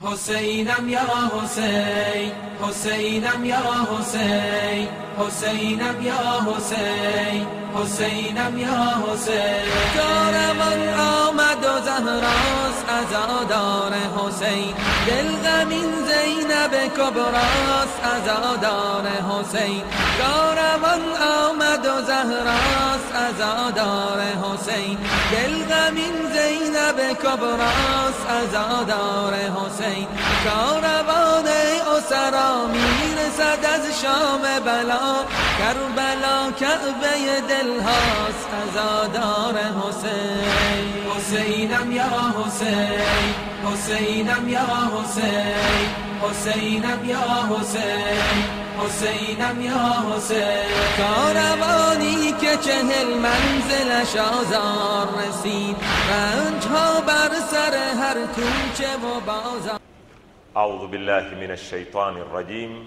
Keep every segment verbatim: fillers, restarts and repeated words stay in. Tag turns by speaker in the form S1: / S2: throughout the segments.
S1: حسینم یا حسین، حسینم یا حسین، حسینم یا حسین، حسینم یا حسین. کاروان آمد و زهراست عزادار حسین، دل غمین زینب کبراست عزادار حسین. کاروان آمد و زهراست عزادار حسین، دل غمین زینب کبراست عزادار حسین. کاروان اسرا میرسد از شام بلا، کربلا کعبه دل هاست عزادار حسین. حسینم یا حسین، حسینم یا حسین، حسینم یا حسین، حسینم یا حسین. کاروانی که چهل منزلش آزار رسید، رنج ها بر سر هر کوچه و بازار.
S2: اعوذ بالله من الشیطان الرجیم.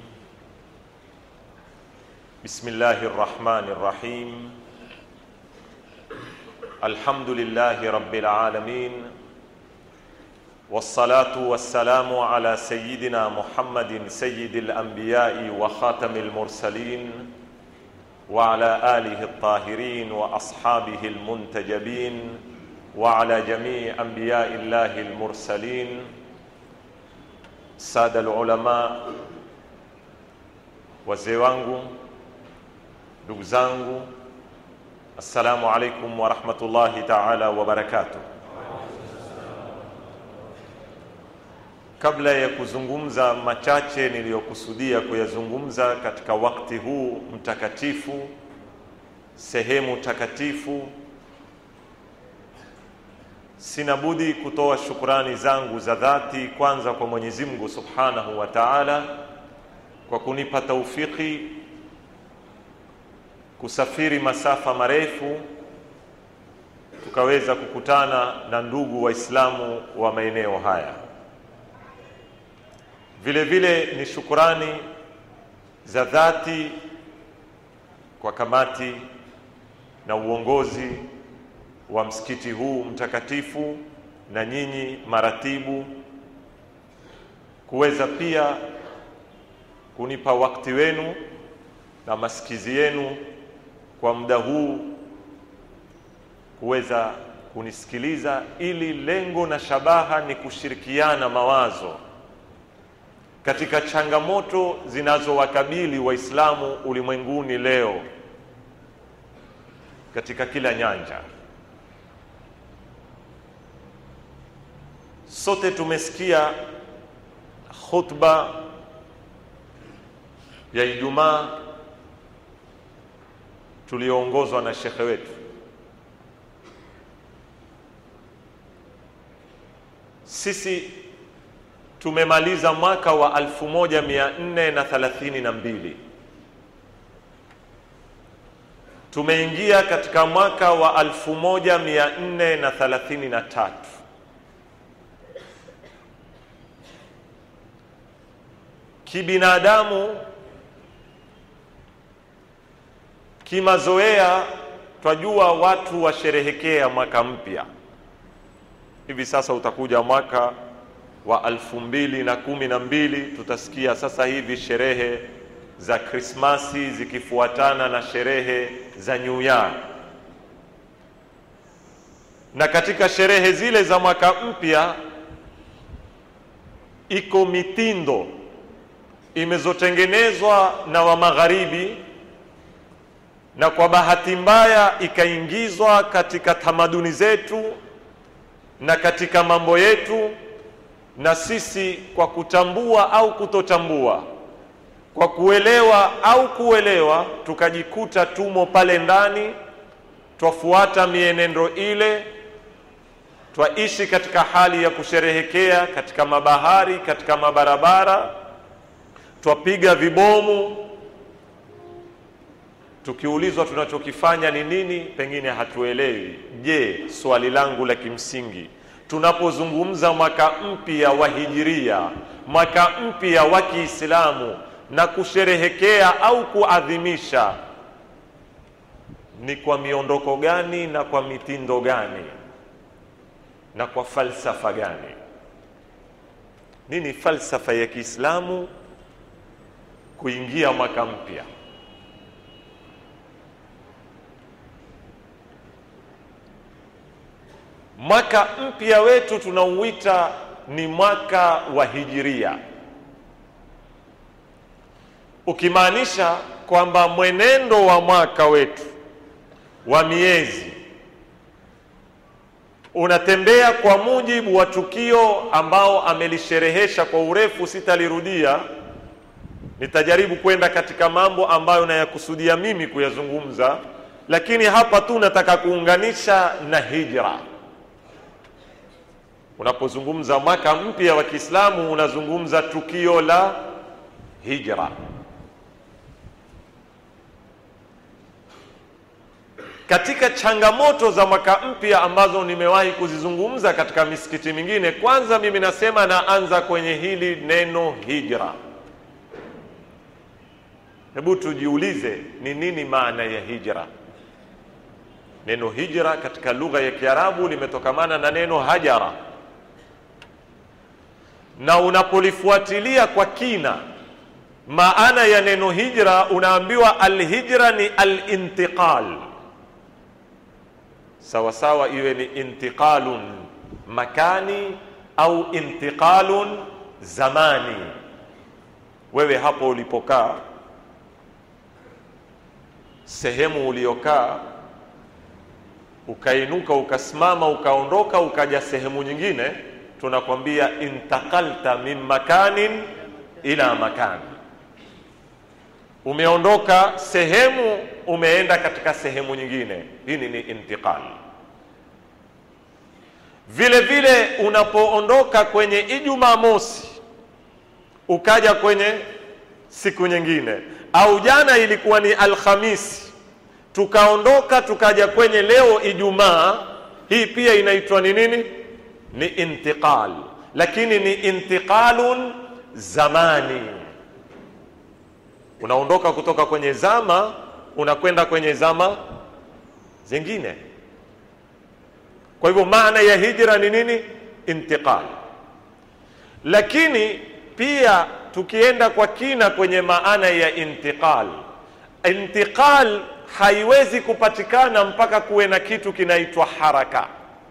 S2: بسم الله الرحمن الرحیم. الحمد لله رب العالمين، والصلاة والسلام على سيدنا محمد سيد الأنبياء وخاتم المرسلين، وعلى آله الطاهرين وأصحابه المنتجبين، وعلى جميع أنبياء الله المرسلين. سادة العلماء، wazee wangu, ndugu zangu, assalamu alaikum wa rahmatullahi ta'ala wa barakatuh. Kabla ya kuzungumza machache niliyokusudia kuyazungumza katika wakati huu mtakatifu, sehemu takatifu, sina budi kutoa shukrani zangu za dhati kwanza kwa Mwenyezi Mungu Subhanahu wa Ta'ala kwa kunipa taufiki kusafiri masafa marefu tukaweza kukutana na ndugu waislamu wa maeneo haya. Vile vile ni shukrani za dhati kwa kamati na uongozi wa msikiti huu mtakatifu na nyinyi maratibu kuweza pia kunipa wakati wenu na masikizi yenu kwa muda huu kuweza kunisikiliza, ili lengo na shabaha ni kushirikiana mawazo katika changamoto zinazowakabili waislamu ulimwenguni leo katika kila nyanja. Sote tumesikia khutba ya Ijumaa tulioongozwa na shekhe wetu. Sisi tumemaliza mwaka wa alfu moja mia nne na thelathini na mbili. Tumeingia katika mwaka wa alfu moja mia nne na thelathini na tatu. Kibinadamu, kimazoea, twajua watu washerehekea mwaka mpya. Hivi sasa utakuja mwaka wa alfu mbili na kumi na mbili, tutasikia sasa hivi sherehe za Krismasi zikifuatana na sherehe za New Year. Na katika sherehe zile za mwaka mpya iko mitindo imezotengenezwa na wa magharibi, na kwa bahati mbaya ikaingizwa katika tamaduni zetu na katika mambo yetu, na sisi kwa kutambua au kutotambua, kwa kuelewa au kuelewa, tukajikuta tumo pale ndani, twafuata mienendo ile, twaishi katika hali ya kusherehekea katika mabahari, katika mabarabara, twapiga vibomu. Tukiulizwa tunachokifanya ni nini, pengine hatuelewi. Je, swali langu la kimsingi, tunapozungumza mwaka mpya wa hijiria, mwaka mpya wa Kiislamu, na kusherehekea au kuadhimisha, ni kwa miondoko gani na kwa mitindo gani? na kwa falsafa gani? nini falsafa ya Kiislamu kuingia mwaka mpya. Mwaka mpya wetu tunauita ni mwaka wa hijiria, ukimaanisha kwamba mwenendo wa mwaka wetu wa miezi unatembea kwa mujibu wa tukio ambao amelisherehesha kwa urefu. Sitalirudia, nitajaribu kwenda katika mambo ambayo nayakusudia mimi kuyazungumza, lakini hapa tu nataka kuunganisha na hijra. Unapozungumza mwaka mpya wa Kiislamu unazungumza tukio la hijra. Katika changamoto za mwaka mpya ambazo nimewahi kuzizungumza katika misikiti mingine, kwanza mimi nasema naanza kwenye hili neno hijra. Hebu tujiulize ni nini maana ya hijra. Neno hijra katika lugha ya Kiarabu limetokamana na neno hajara, na unapolifuatilia kwa kina maana ya neno hijra unaambiwa alhijra ni alintiqal. Sawa sawa iwe ni intiqalun makani au intiqalun zamani. Wewe hapo ulipokaa, sehemu uliokaa, ukainuka ukasimama ukaondoka ukaja sehemu nyingine, tunakwambia intaqalta min makanin ila makani. Umeondoka sehemu umeenda katika sehemu nyingine, hii ni intiqal. Vile vile unapoondoka kwenye Ijumaa mosi ukaja kwenye siku nyingine, au jana ilikuwa ni Alhamisi tukaondoka tukaja kwenye leo Ijumaa, hii pia inaitwa ni nini? Ni intiqal, lakini ni intiqalun zamani. Unaondoka kutoka kwenye zama unakwenda kwenye zama zingine. Kwa hivyo maana ya hijra ni nini? Intiqal. Lakini pia tukienda kwa kina kwenye maana ya intiqal, intiqal haiwezi kupatikana mpaka kuwe na kitu kinaitwa haraka.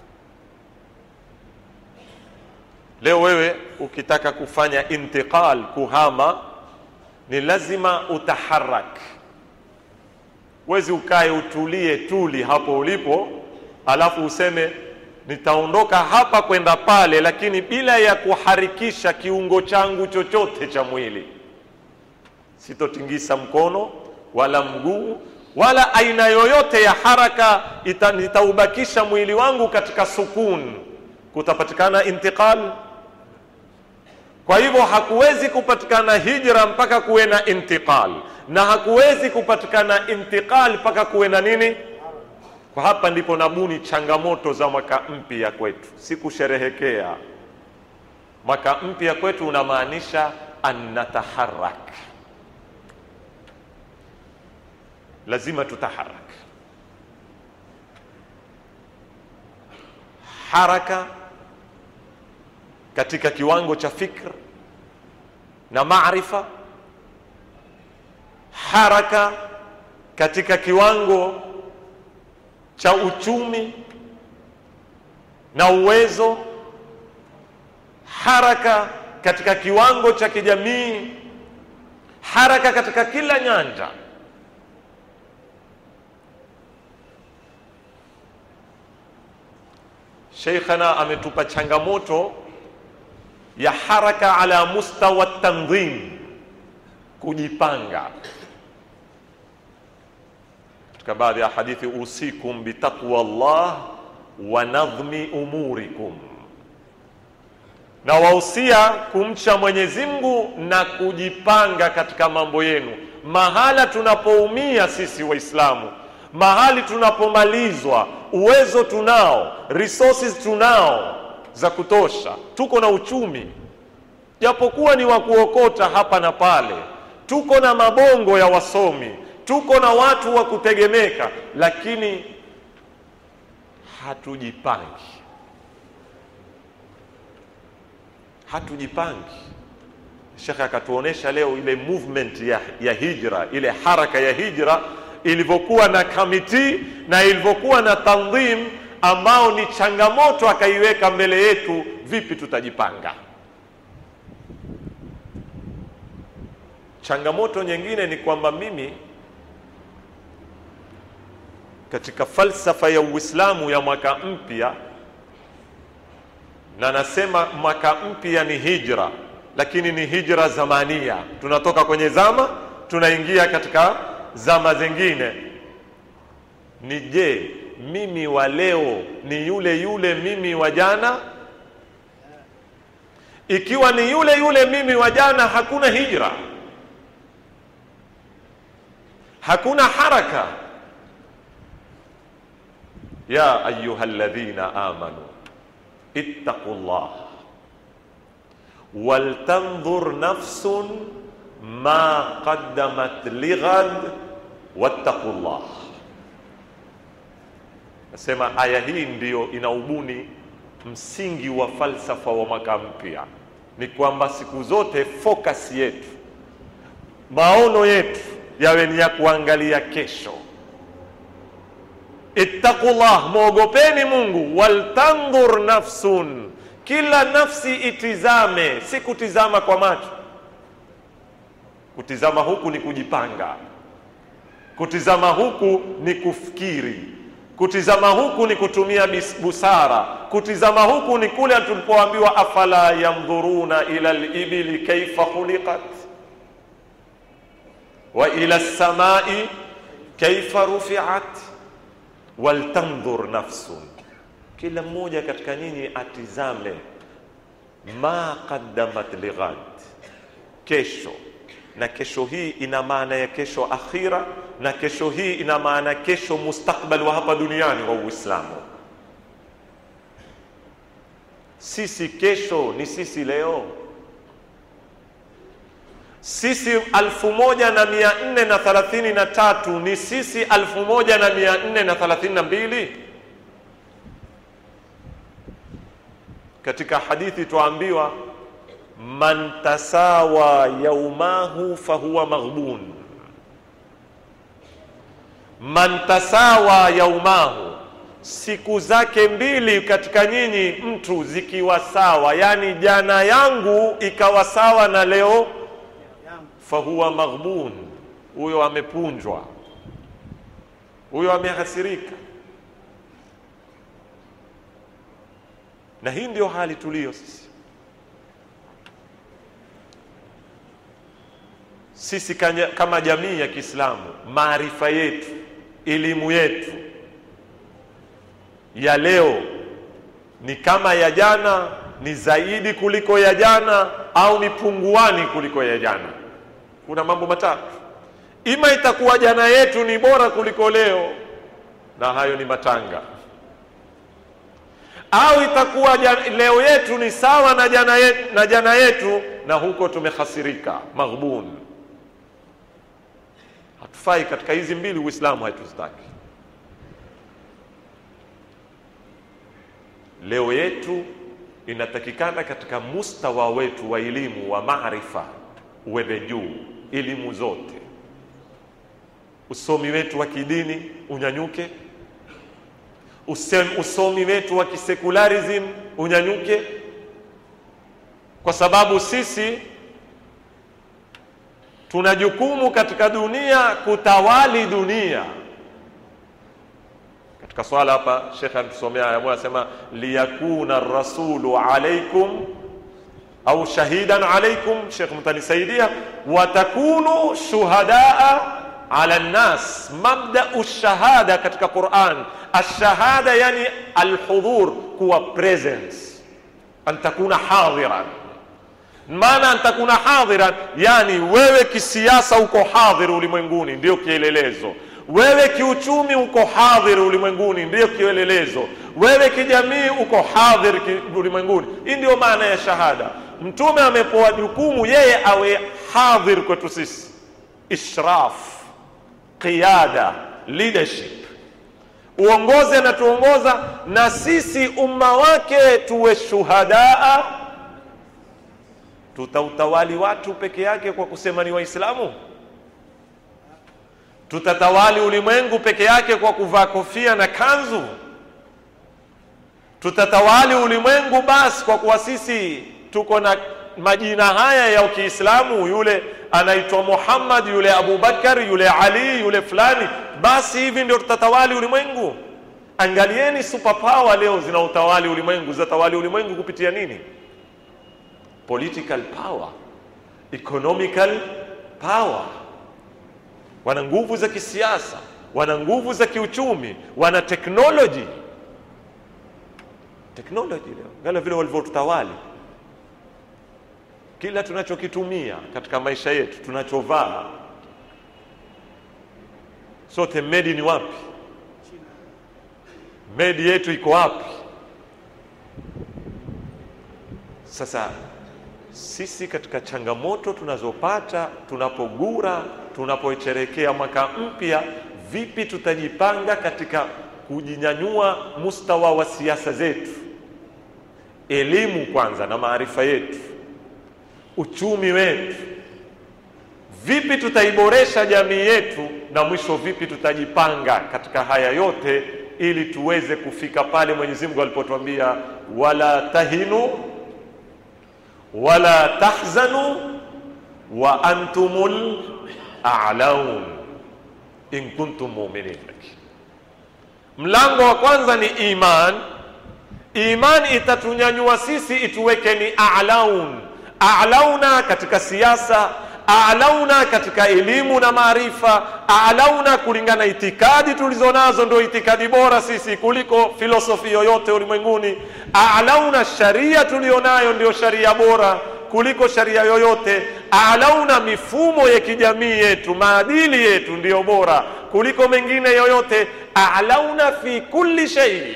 S2: Leo wewe ukitaka kufanya intiqal, kuhama, ni lazima utaharak. Wezi ukae utulie tuli hapo ulipo alafu useme nitaondoka hapa kwenda pale, lakini bila ya kuharikisha kiungo changu chochote cha mwili. Sitotingisa mkono wala mguu wala aina yoyote ya haraka, nitaubakisha mwili wangu katika sukun. Kutapatikana intiqal? Kwa hivyo hakuwezi kupatikana hijra mpaka kuwe na intiqal, na hakuwezi kupatikana intiqal mpaka kuwe na nini? Kwa hapa ndipo nabuni changamoto za mwaka mpya kwetu. Si kusherehekea. Mwaka mpya kwetu unamaanisha annataharak. Lazima tutaharak. Haraka katika kiwango cha fikra na maarifa, haraka katika kiwango cha uchumi na uwezo, haraka katika kiwango cha kijamii, haraka katika kila nyanja. Sheikhana ametupa changamoto ya haraka ala mustawa tanzim, kujipanga. Katika baadhi ya hadithi, usikum bitaqwa Allah wa nadhmi umurikum, na wahusia kumcha Mwenyezi Mungu na kujipanga katika mambo yenu. Mahala tunapoumia sisi Waislamu, mahali tunapomalizwa, uwezo tunao, resources tunao za kutosha, tuko na uchumi japokuwa ni wa kuokota hapa na pale, tuko na mabongo ya wasomi, tuko na watu wa kutegemeka, lakini hatujipangi. hatujipangi. Shekhe akatuonesha leo ile movement ya, ya hijra, ile haraka ya hijra ilivyokuwa na kamiti na ilivyokuwa na tanzim, ambao ni changamoto akaiweka mbele yetu, vipi tutajipanga. Changamoto nyingine ni kwamba mimi katika falsafa ya Uislamu ya mwaka mpya, na nasema mwaka mpya ni hijra, lakini ni hijra zamania. Tunatoka kwenye zama tunaingia katika zama zingine. Ni je, mimi wa leo ni yule yule mimi wa jana? Ikiwa ni yule yule mimi wa jana, hakuna hijra, hakuna haraka. Ya ayyuhalladhina amanu ittaqullah waltanzur nafsun ma qaddamat lighad wattaqullah. Nasema aya hii ndiyo inaubuni msingi wa falsafa wa mwaka mpya. Ni kwamba siku zote focus yetu, maono yetu yawe ni ya kuangalia kesho. Ittaqullah, muogopeni Mungu. Waltanzur nafsun, kila nafsi itizame, si kutizama kwa macho. Kutizama huku ni kujipanga, kutizama huku ni kufikiri, kutizama huku ni kutumia busara, kutizama huku ni kule tulipoambiwa afala yanzuruna ila al-ibili kayfa khuliqat wa ila as-samai kayfa rufi'at. Waltanzur nafsun, kila mmoja katika nyinyi atizame ma qaddamat lighad, kesho. Na kesho hii ina maana ya kesho akhira, na kesho hii ina maana kesho mustakbal wa hapa duniani wa Uislamu. Sisi kesho ni sisi leo. Sisi alfu moja na mia nne na thalathini na tatu ni sisi alfu moja na mia nne na thalathini na mbili. Katika hadithi tuambiwa man tasawa yaumahu fahuwa maghbun. Man tasawa yaumahu, siku zake mbili katika nyinyi mtu zikiwa sawa, yani jana yangu ikawa sawa na leo, fahuwa maghbun, huyo amepunjwa, huyo amehasirika. Na hii ndio hali tulio sisi. Sisi kama jamii ya Kiislamu, maarifa yetu, elimu yetu ya leo ni kama ya jana, ni zaidi kuliko ya jana, au ni punguani kuliko ya jana. Kuna mambo matatu. Ima itakuwa jana yetu ni bora kuliko leo, na hayo ni matanga. Au itakuwa leo yetu ni sawa na jana yetu, na jana yetu, na huko tumehasirika, maghbun. Hatufai katika hizi mbili, Uislamu haitustaki. Leo yetu inatakikana katika mustawa wetu wa elimu wa maarifa uwe juu, elimu zote. Usomi wetu wa kidini unyanyuke, usomi wetu wa kisekularism unyanyuke, kwa sababu sisi tuna jukumu katika dunia kutawali dunia. Katika swala hapa Sheikh anatusomea aya moja, anasema liyakuna ar-rasulu alaykum au shahidan alaykum, Sheikh mtanisaidia, wa takunu shuhadaa ala an-nas. Mabda'u ash-shahada katika Qur'an, ash-shahada yani al-hudhur, kuwa presence, an takuna hadiran. Maana an takuna hadiran yani wewe kisiasa uko hadhir ulimwenguni, ndio kielelezo. Wewe kiuchumi uko hadhir ulimwenguni, ndio kielelezo. Wewe kijamii uko hadhir ulimwenguni. Hii ndio maana ya shahada. Mtume amepewa jukumu yeye awe hadhir kwetu sisi. Ishraf, qiyada, leadership. Uongoze na tuongoza, na sisi umma wake tuwe shuhadaa Tutautawali watu peke yake kwa kusema ni Waislamu? Tutatawali ulimwengu peke yake kwa kuvaa kofia na kanzu? Tutatawali ulimwengu basi kwa kuwa sisi tuko na majina haya ya Kiislamu, yule anaitwa Muhammad, yule Abu Bakar, yule Ali, yule fulani, basi hivi ndio tutatawali ulimwengu? Angalieni superpower leo zinautawali ulimwengu. Zatawali ulimwengu kupitia nini? Political power, economical power. Wana nguvu za kisiasa, wana nguvu za kiuchumi, wana technology. Technology leo ngala vile walivyotawali. Kila tunachokitumia katika maisha yetu, tunachovaa, sote made ni wapi? Made yetu iko wapi? Sasa sisi katika changamoto tunazopata tunapogura, tunapocherekea mwaka mpya, vipi tutajipanga katika kujinyanyua mustawa wa siasa zetu, elimu kwanza na maarifa yetu, uchumi wetu, vipi tutaiboresha jamii yetu, na mwisho vipi tutajipanga katika haya yote ili tuweze kufika pale Mwenyezi Mungu alipotuambia wala tahinu wala tahzanu wa antumul a'laun in kuntum mu'minin. Mlango wa kwanza ni iman. Iman itatunyanyua sisi, ituweke ni a'laun. A'launa katika siasa, a'launa katika elimu na maarifa, a'launa kulingana itikadi tulizonazo, ndio itikadi bora sisi kuliko filosofi yoyote ulimwenguni. A'launa sharia tulionayo ndio sharia bora kuliko sharia yoyote. A'launa mifumo ya kijamii yetu, maadili yetu ndio bora kuliko mengine yoyote. A'launa fi kulli shay.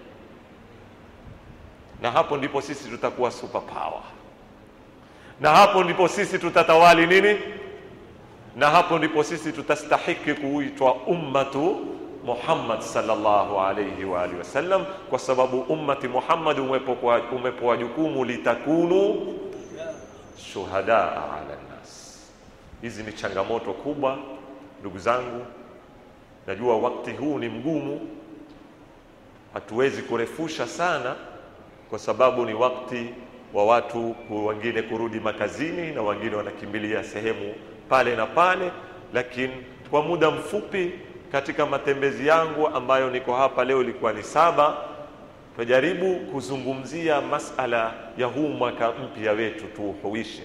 S2: Na hapo ndipo sisi tutakuwa super power. Na hapo ndipo sisi tutatawali nini? Na hapo ndipo sisi tutastahiki kuitwa ummatu Muhammad sallallahu alayhi wa alihi wasallam, kwa sababu ummati Muhammad umepokuwa umepoa jukumu litakunu shuhada ala nas. Hizi ni changamoto kubwa ndugu zangu. Najua wakati huu ni mgumu, hatuwezi kurefusha sana kwa sababu ni wakati wa watu wengine kurudi makazini na wengine wanakimbilia sehemu pale na pale, lakini kwa muda mfupi katika matembezi yangu ambayo niko hapa leo ilikuwa ni saba, tujaribu kuzungumzia masala ya huu mwaka mpya wetu tuuhuishe.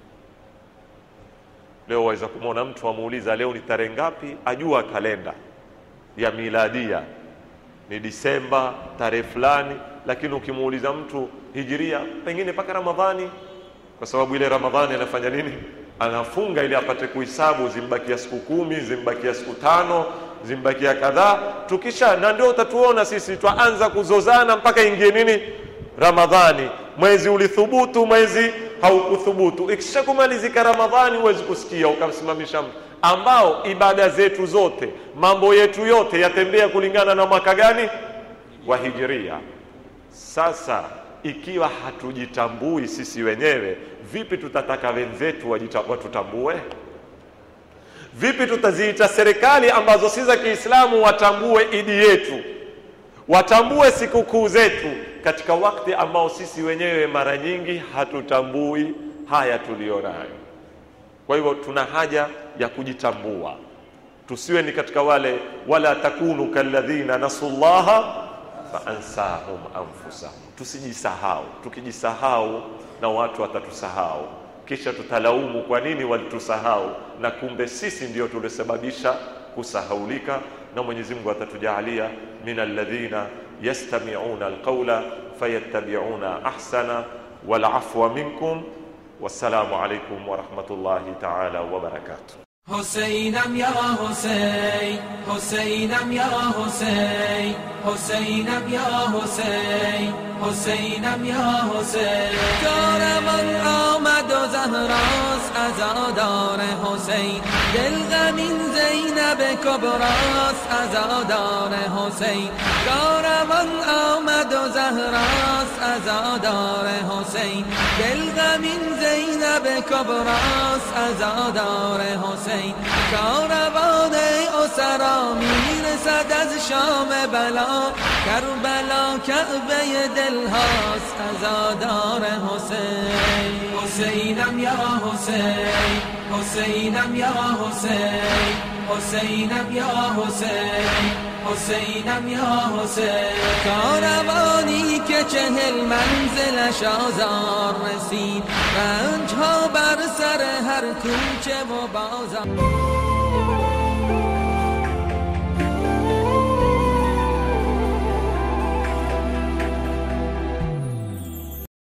S2: Leo waweza kumwona mtu amuuliza leo ni tarehe ngapi, ajua kalenda ya miladia ni Disemba tarehe fulani, lakini ukimuuliza mtu hijiria pengine paka Ramadhani, kwa sababu ile Ramadhani anafanya nini? Anafunga ili apate kuhesabu zimbakia siku kumi, zimbakia siku tano, zimbakia kadhaa. Tukisha na ndio utatuona sisi twaanza kuzozana mpaka ingie nini? Ramadhani. Mwezi ulithubutu, mwezi haukuthubutu. Ikisha kumalizika Ramadhani huwezi kusikia ukamsimamisha mtu ambao ibada zetu zote, mambo yetu yote yatembea kulingana na mwaka gani? Wa hijiria. Sasa ikiwa hatujitambui sisi wenyewe, vipi tutataka wenzetu watutambue? Vipi tutaziita serikali ambazo si za Kiislamu watambue idi yetu, watambue sikukuu zetu, katika wakati ambao sisi wenyewe mara nyingi hatutambui haya tulionayo? Kwa hivyo tuna haja ya kujitambua, tusiwe ni katika wale wala takunu kalladhina nasullaha fa ansahum anfusahum. Tusijisahau. Tukijisahau na watu watatusahau, kisha tutalaumu kwa nini walitusahau, na kumbe sisi ndio tulisababisha kusahaulika. Na Mwenyezi Mungu atatujalia minal ladhina yastami'una alqawla fayattabi'una ahsana. Wal afwa minkum. Wassalamu alaykum wa rahmatullahi ta'ala wa barakatuh.
S1: حسينم يا حسين حسينم يا حسين حسينم يا حسين حسينم يا حسين. کارمان آمد و زهراست عزادار حسین، دل غمین زینب کبراست عزادار حسین، کاروان آمد و زهراست عزادار حسین، دل غمین زینب کبراست عزادار حسین، کاروان اسرا میرسد از شام بلا، کربلا کعبه دل هاست عزادار حسین. حسینم یا حسین، حسینم یا حسین، حسینم یا حسین، حسینم یا حسین. کاروانی که چهل منزلش آزار رسید، رنج ها بر سر هر کوچه و بازار.